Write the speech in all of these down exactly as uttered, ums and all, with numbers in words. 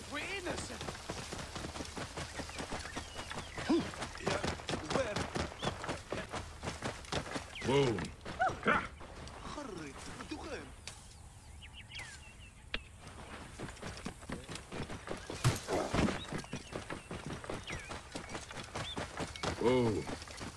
We're innocent. Whoa. Whoa.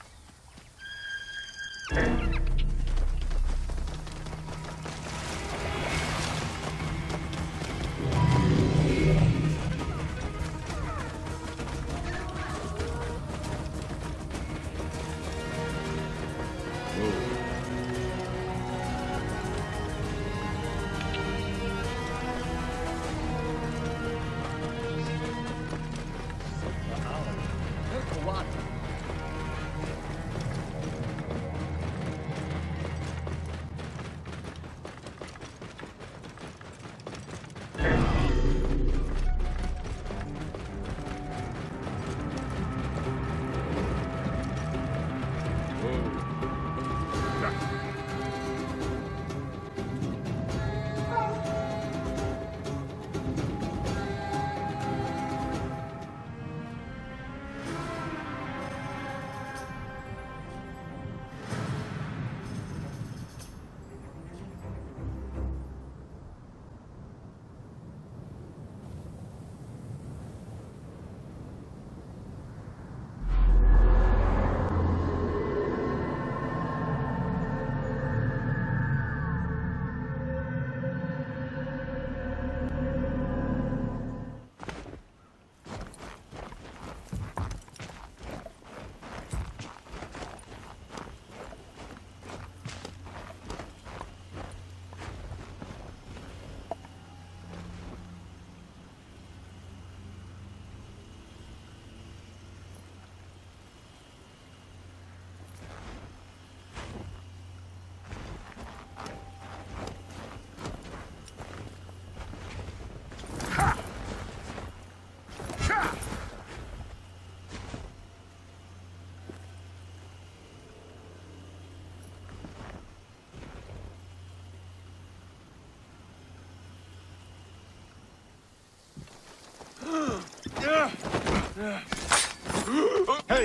Hey!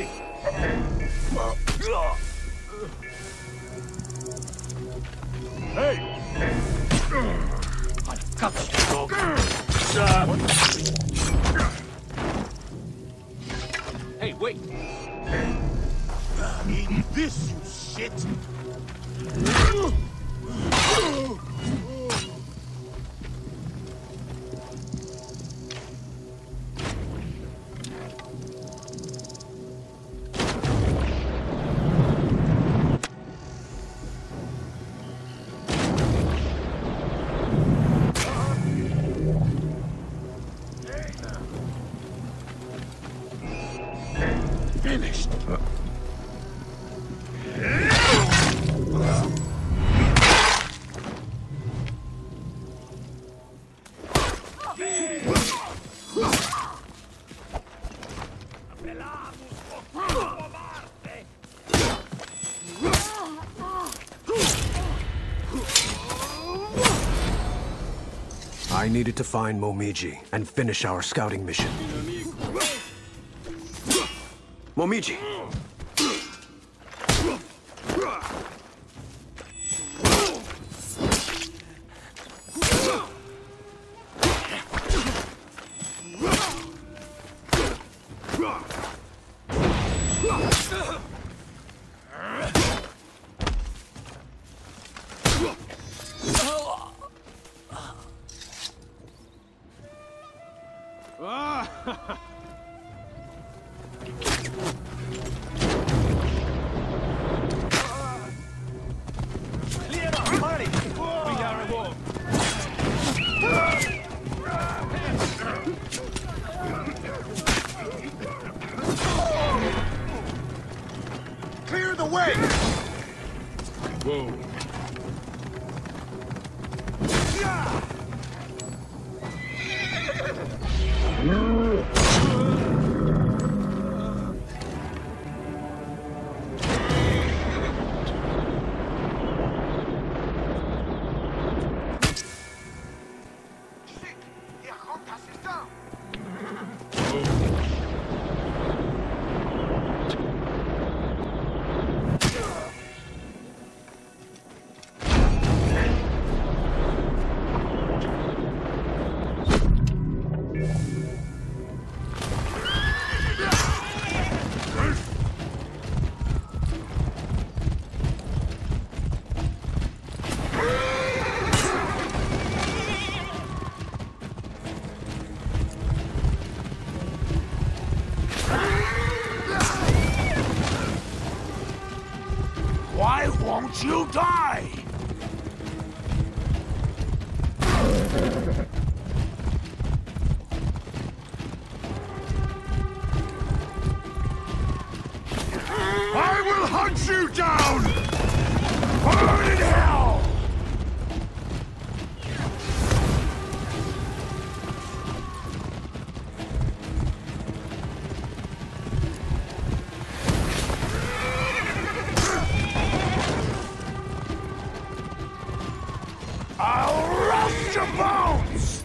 Hey! I've got you, dog. Hey, wait! Eat this, you shit! Finished. I needed to find Momiji and finish our scouting mission. Momiji! Clear the way! Whoa. Shit! The Archontas is down! hunt you down! Burn in hell! I'll rust your bones!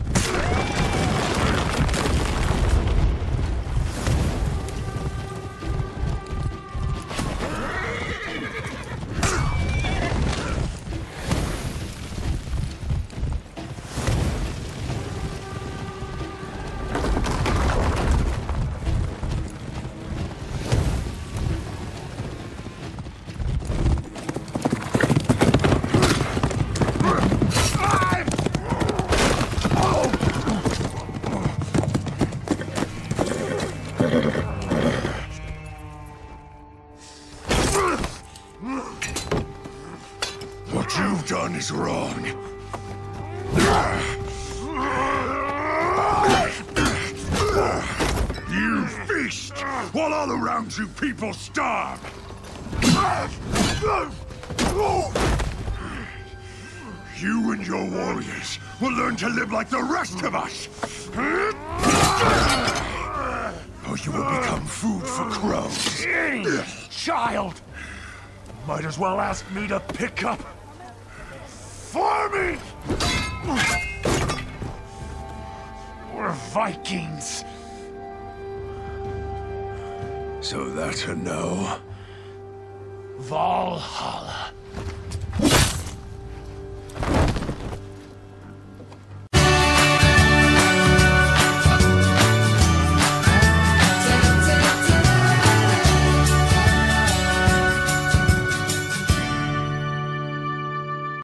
What you've done is wrong. You feast while all around you people starve. You and your warriors will learn to live like the rest of us. Or you will become food for crows. Child! Might as well ask me to pick up for me! We're Vikings. So that's a no? Valhalla.